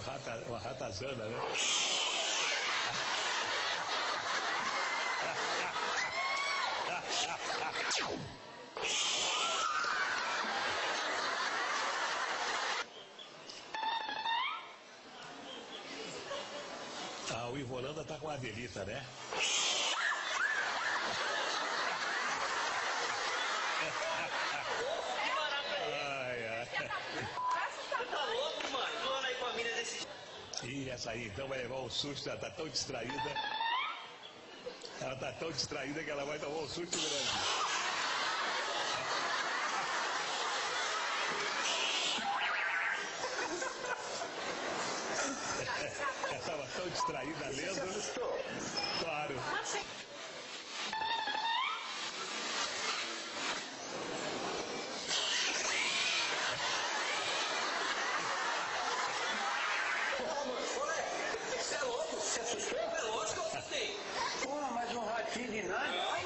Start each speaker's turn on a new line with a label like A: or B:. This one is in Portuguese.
A: uma ratazana, né? Ah, o Ivolanda tá com a Adelita, né? Ai, ai.
B: Você tá louco, mano? Zoando aí com a mina desse jeito.
A: E essa aí então vai levar um susto, ela tá tão distraída. Ela tá tão distraída que ela vai tomar um susto grande. Ela estava tão distraída lendo. Claro.
B: Você é louco? Você assustou? É lógico que eu assustei.
C: Pô, mas um ratinho de nada.